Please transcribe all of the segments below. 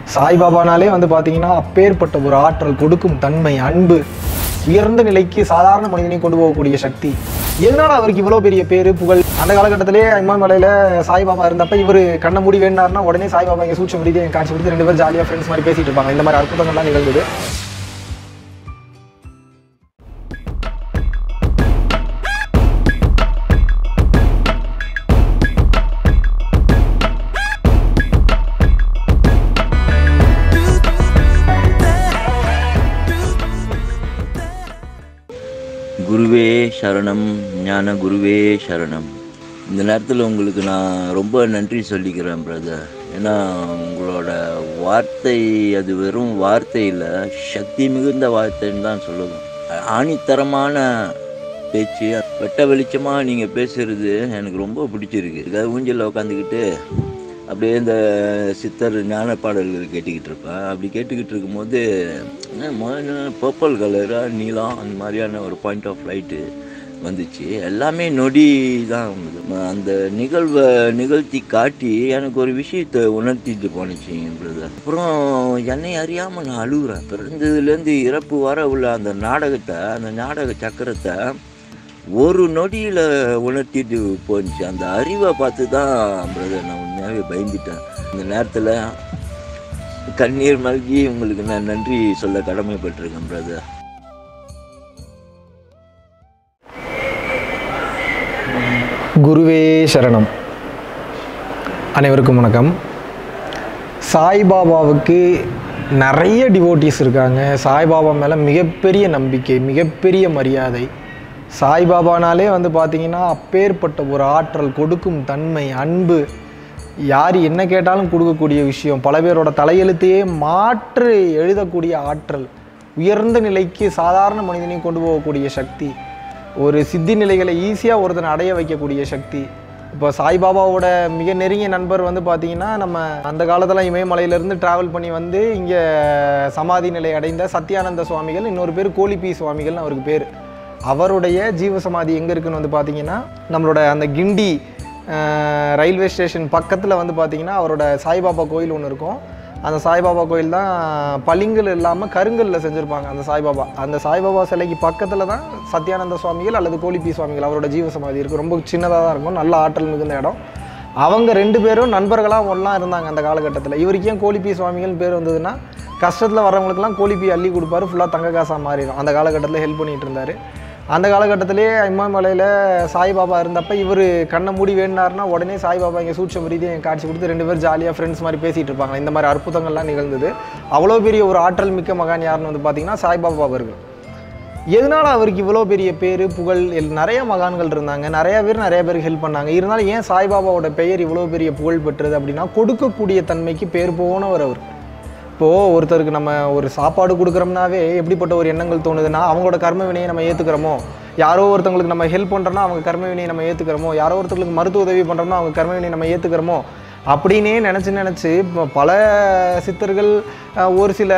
சாய்பாபானாலே வந்து பார்த்தீங்கன்னா அப்பேற்பட்ட ஒரு ஆற்றல், கொடுக்கும் தன்மை, அன்பு, உயர்ந்த நிலைக்கு சாதாரண மனிதனை கொண்டு போகக்கூடிய சக்தி. எதனால அவருக்கு இவ்வளோ பெரிய பேரு புகழ்? அந்த காலகட்டத்திலேயே இமாமலையில் சாய்பாபா இருந்தப்ப இவர் கண்ண மூடி வேண்டாருன்னா உடனே சாய்பாபா இங்கே சூட்சம் ரீதியை காட்சி கொடுத்து 2 பேரும் ஜாலியாக ஃப்ரெண்ட்ஸ் மாதிரி பேசிட்டு இருப்பாங்க. இந்த மாதிரி அற்புதங்கள்லாம் நிகழ்ந்தது. குருவே சரணம், ஞான குருவே சரணம். இந்த நேரத்தில் உங்களுக்கு நான் ரொம்ப நன்றி சொல்லிக்கிறேன் பிரதர். ஏன்னா உங்களோட வார்த்தை அது வெறும் வார்த்தை இல்லை, சக்தி மிகுந்த வார்த்தைன்னு தான் சொல்லணும். ஆணித்தரமான பேச்சு, வெட்ட வெளிச்சமாக நீங்கள் பேசுகிறது எனக்கு ரொம்ப பிடிச்சிருக்கு. இதுக்காக ஊஞ்சலில் உட்காந்துக்கிட்டு அப்படியே இந்த சித்தர் ஞான பாடல்கள் கேட்டுக்கிட்டு இருப்பேன். அப்படி கேட்டுக்கிட்டு இருக்கும்போது பர்பிள் கலராக நீளம் அந்த மாதிரியான ஒரு பாயிண்ட் ஆஃப் லைட்டு வந்துச்சு. எல்லாமே நொடி தான் இருந்தது. அந்த நிகழ்த்தி காட்டி எனக்கு ஒரு விஷயத்தை உணர்த்திட்டு போனுச்சு பிரதர். அப்புறம் என்னை அறியாமல் நான் அழுகுறேன். பிறந்ததுலேருந்து இறப்பு வர உள்ள அந்த நாடகத்தை, அந்த நாடக சக்கரத்தை ஒரு நொடியில் உணர்த்திட்டு போச்சு. அந்த அறிவை பார்த்து தான் பிரதர் நான் உண்மையாகவே பயந்துட்டேன். இந்த நேரத்தில் கண்ணீர் மல்கி உங்களுக்கு நான் நன்றி சொல்ல கடமைப்பட்டிருக்கேன் பிரதர். குருவே சரணம். அனைவருக்கும் வணக்கம். சாய்பாபாவுக்கு நிறைய டிவோட்டிஸ் இருக்காங்க. சாய்பாபா மேலே மிகப்பெரிய நம்பிக்கை, மிகப்பெரிய மரியாதை. சாய்பாபானாலே வந்து பார்த்திங்கன்னா அப்பேற்பட்ட ஒரு ஆற்றல், கொடுக்கும் தன்மை, அன்பு, யார் என்ன கேட்டாலும் கொடுக்கக்கூடிய விஷயம், பல பேரோட தலையெழுத்தையே மாற்றி எழுதக்கூடிய ஆற்றல், உயர்ந்த நிலைக்கு சாதாரண மனிதனையும் கொண்டு போகக்கூடிய சக்தி, ஒரு சித்தி நிலைகளை ஈஸியாக ஒருத்தனை அடைய வைக்கக்கூடிய சக்தி. இப்போ சாய்பாபாவோட மிக நெருங்கிய நண்பர் வந்து பார்த்திங்கன்னா நம்ம அந்த காலத்தில் இமயமலையிலேருந்து ட்ராவல் பண்ணி வந்து இங்கே சமாதி நிலை அடைந்த சத்யானந்த சுவாமிகள், இன்னொரு பேர் கோலிபி சுவாமிகள்னு அவருக்கு பேர். அவருடைய ஜீவசமாதி எங்கே இருக்குன்னு வந்து பார்த்திங்கன்னா நம்மளோட அந்த கிண்டி ரயில்வே ஸ்டேஷன் பக்கத்தில் வந்து பார்த்திங்கன்னா அவரோட சாய்பாபா கோயில் ஒன்று இருக்கும். அந்த சாய்பாபா கோயில் தான் பளிங்கல் இல்லாமல் கருங்கல்லில் செஞ்சுருப்பாங்க. அந்த சாய்பாபா சிலைக்கு பக்கத்தில் தான் சத்யானந்த சுவாமிகள் அல்லது கோலிபி சுவாமிகள் அவரோட ஜீவசமாதி இருக்குது. ரொம்ப சின்னதாக தான் இருக்கும், நல்ல ஆற்றல் மிகுந்த இடம். அவங்க 2 பேரும் நண்பர்களாக ஒன்றா இருந்தாங்க அந்த காலகட்டத்தில். இவருக்கு ஏன் கோலிபி சுவாமிகள்னு பேர் வந்ததுன்னா, கஷ்டத்தில் வர்றவங்களுக்குலாம் கோலிபி அள்ளி கொடுப்பாரு, ஃபுல்லாக தங்க காசாக மாறிடும். அந்த காலகட்டத்தில் ஹெல்ப் பண்ணிகிட்டு இருந்தார். அந்த காலகட்டத்திலே இமாமலையில் சாய்பாபா இருந்தப்போ இவர் கண்ணை மூடி வேண்டாருன்னா உடனே சாய்பாபா இங்கே சூட்சம் ரீதியை காட்சி கொடுத்து 2 பேரும் ஜாலியாக ஃப்ரெண்ட்ஸ் மாதிரி பேசிகிட்டு இருப்பாங்க. இந்த மாதிரி அற்புதங்கள்லாம் நிகழ்ந்தது. அவ்வளோ பெரிய ஒரு ஆற்றல் மிக்க மகான் யாருன்னு வந்து பார்த்திங்கன்னா சாய்பாபா அவர்கள். எதனால் அவருக்கு இவ்வளோ பெரிய பேர் புகழ்? நிறைய மகான்கள் இருந்தாங்க, நிறைய பேருக்கு ஹெல்ப் பண்ணாங்க. இருந்தாலும் ஏன் சாய்பாபாவோட பெயர் இவ்வளோ பெரிய புகழ் பெற்றது அப்படின்னா, கொடுக்கக்கூடிய தன்மைக்கு பேர் போனவர் அவர். இப்போது ஒருத்தருக்கு நம்ம ஒரு சாப்பாடு கொடுக்குறோம்னாவே எப்படிப்பட்ட ஒரு எண்ணங்கள் தோணுதுன்னா, அவங்களோட கர்ம வினையை நம்ம ஏற்றுக்கிறோமோ, யாரோ ஒருத்தவங்களுக்கு நம்ம ஹெல்ப் பண்ணுறோன்னா அவங்க கர்ம வினையை நம்ம ஏற்றுக்கிறோமோ, யாரோ ஒருத்தங்களுக்கு மருத்துவ உதவி பண்ணுறோம்னா அவங்க கர்ம வினையை நம்ம ஏற்றுக்கிறோமோ அப்படின்னே நினச்சி பல சித்தர்கள், ஒரு சில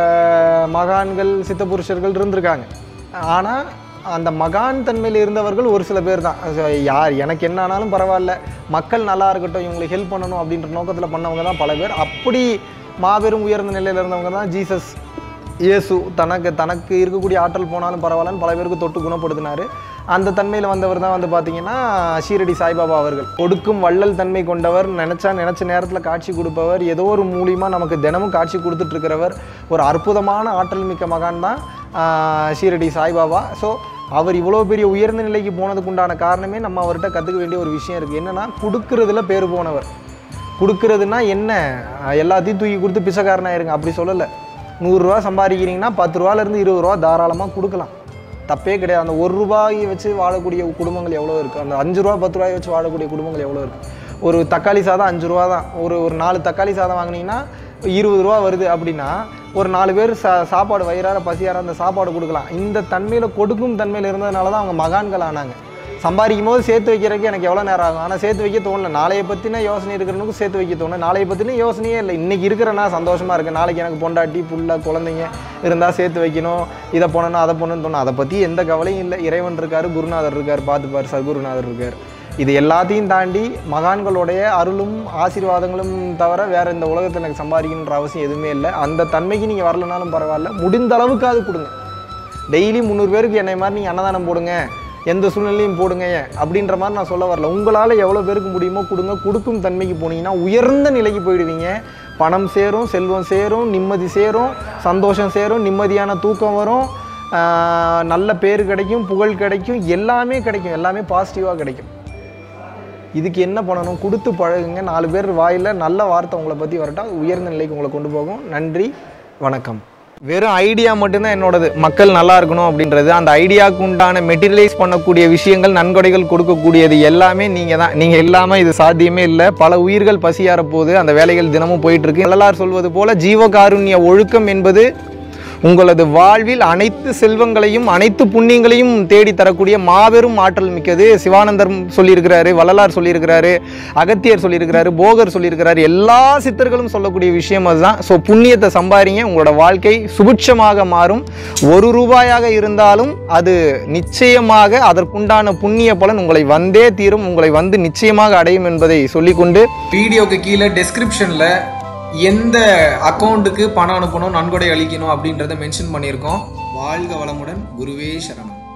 மகான்கள், சித்த புருஷர்கள் இருந்திருக்காங்க. ஆனால் அந்த மகான் தன்மையில் இருந்தவர்கள் ஒரு சில பேர் தான். யார் எனக்கு என்ன ஆனாலும் பரவாயில்ல, மக்கள் நல்லா இருக்கட்டும், இவங்களுக்கு ஹெல்ப் பண்ணணும் அப்படின்ற நோக்கத்தில் பண்ணவங்க தான் பல பேர். அப்படி மாபெரும் உயர்ந்த நிலையில் இருந்தவங்க தான் ஜீசஸ், இயேசு. தனக்கு இருக்கக்கூடிய ஆற்றல் போனாலும் பரவாயில்லன்னு பல பேருக்கு தொட்டு குணப்படுத்தினார். அந்த தன்மையில் வந்தவர் தான் வந்து பார்த்திங்கன்னா ஷீரடி சாய்பாபா அவர்கள். கொடுக்கும் வள்ளல் தன்மை கொண்டவர், நினச்ச நேரத்தில் காட்சி கொடுப்பவர், ஏதோ ஒரு மூலியமாக நமக்கு தினமும் காட்சி கொடுத்துட்ருக்கிறவர், ஒரு அற்புதமான ஆற்றல் மிக்க மகான் தான் ஷீரடி சாய்பாபா. ஸோ அவர் இவ்வளோ பெரிய உயர்ந்த நிலைக்கு போனதுக்கு உண்டான காரணமே நம்ம அவர்கிட்ட கற்றுக்க வேண்டிய ஒரு விஷயம் இருக்குது. என்னென்னா, கொடுக்கறதுல பேர் போனவர். கொடுக்கறதுனா என்ன, எல்லாத்தையும் தூக்கி கொடுத்து பிச்சைக்காரனாயிருங்க அப்படி சொல்லலை. 100 ரூபா சம்பாதிக்கிறீங்கன்னா 10 ரூபாலேருந்து 20 ரூபா தாராளமாக கொடுக்கலாம், தப்பே கிடையாது. அந்த 1 ரூபாயை வச்சு வாழக்கூடிய குடும்பங்கள் எவ்வளோ இருக்குது, அந்த 5 ரூபா 10 ரூபாயை வச்சு வாழக்கூடிய குடும்பங்கள் எவ்வளோ இருக்குது. ஒரு தக்காளி சாதம் 5 ரூபா தான். ஒரு 4 தக்காளி சாதம் வாங்கினீங்கன்னா 20 ரூபா வருது அப்படின்னா ஒரு 4 பேர் சாப்பாடு வயிறார பசியார அந்த சாப்பாடு கொடுக்கலாம். இந்த தன்மையில், கொடுக்கும் தன்மையில் இருந்ததுனால தான் அவங்க மகான்கள் ஆனாங்க. சம்பாதிக்கும் போது சேர்த்து வைக்கிறதுக்கு எனக்கு எவ்வளோ நேரம் ஆகும், ஆனால் சேர்த்து வைக்க தோணலை. நாளையை பற்றின யோசனை இருக்கிறவனுக்கு சேர்த்து வைக்க தோணும். நாளையை பற்றின யோசனையே இல்லை. இன்றைக்கி இருக்கிறேன்னா சந்தோஷமாக இருக்குது, நாளைக்கு எனக்கு பொண்டாட்டி புள்ள குழந்தைங்க இருந்தால் சேர்த்து வைக்கணும், இதை பண்ணணும் அதை பண்ணணும்னு தோணும். அதை பற்றி எந்த கவலையும் இல்லை. இறைவன் இருக்கார், குருநாதர் இருக்கார், பார்த்துப்பார், சர்க்குருநாதர் இருக்கார். இது எல்லாத்தையும் தாண்டி மகான்களுடைய அருளும் ஆசீர்வாதங்களும் தவிர வேறு இந்த உலகத்தில் எனக்கு சம்பாதிக்கணுன்ற அவசியம் எதுவுமே இல்லை. அந்த தன்மைக்கு நீங்கள் வரலனாலும் பரவாயில்ல, முடிந்த அளவுக்காவது கொடுங்க. டெய்லி 300 பேருக்கு என்னை மாதிரி நீங்கள் அன்னதானம் போடுங்க, எந்த சூழ்நிலையும் போடுங்க அப்படின்ற மாதிரி நான் சொல்ல வரல. உங்களால் எவ்வளோ பேருக்கு முடியுமோ கொடுங்க. கொடுக்கும் தன்மைக்கு போனீங்கன்னா உயர்ந்த நிலைக்கு போயிடுவீங்க. பணம் சேரும், செல்வம் சேரும், நிம்மதி சேரும், சந்தோஷம் சேரும், நிம்மதியான தூக்கம் வரும், நல்ல பேர் கிடைக்கும், புகழ் கிடைக்கும், எல்லாமே கிடைக்கும், எல்லாமே பாசிட்டிவாக கிடைக்கும். இதுக்கு என்ன பண்ணணும்? கொடுத்து பழகுங்க. 4 பேர் வாயில் நல்ல வார்த்தை உங்களை பற்றி வரட்டும், உயர்ந்த நிலைக்கு உங்களை கொண்டு போகும். நன்றி, வணக்கம். வெறும் ஐடியா மட்டும்தான் என்னோடது, மக்கள் நல்லா இருக்கணும் அப்படின்றது. அந்த ஐடியாவுக்கு உண்டான மெட்டீரியலைஸ் பண்ணக்கூடிய விஷயங்கள், நன்கொடைகள் கொடுக்கக்கூடியது எல்லாமே நீங்கள் தான். நீங்கள் இல்லாமல் இது சாத்தியமே இல்லை. பல உயிர்கள் பசியார போது அந்த வேலைகள் தினமும் போயிட்டுருக்கு. வள்ளலார் சொல்வது போல ஜீவகாருண்ய ஒழுக்கம் என்பது உங்களது வாழ்வில் அனைத்து செல்வங்களையும் அனைத்து புண்ணியங்களையும் தேடி தரக்கூடிய மாபெரும் ஆற்றல் மிக்கது. சிவானந்தர் சொல்லியிருக்கிறாரு, வள்ளலார் சொல்லியிருக்கிறாரு, அகத்தியர் சொல்லியிருக்கிறாரு, போகர் சொல்லியிருக்கிறாரு, எல்லா சித்தர்களும் சொல்லக்கூடிய விஷயம் அதுதான். ஸோ புண்ணியத்தை சம்பாதிங்க, உங்களோட வாழ்க்கை சுபிட்சமாக மாறும். 1 ரூபாயாக இருந்தாலும் அது நிச்சயமாக அதற்குண்டான புண்ணிய பலன் உங்களை வந்தே தீரும், உங்களை வந்து நிச்சயமாக அடையும் என்பதை சொல்லிக்கொண்டு வீடியோக்கு கீழே டெஸ்கிரிப்ஷனில் எந்த அக்கௌண்ட்டுக்கு பணம் அனுப்பணும், நன்கொடை அளிக்கணும் அப்படின்றத மென்ஷன் பண்ணியிருக்கோம். வாழ்க வளமுடன். குருவே சரணம்.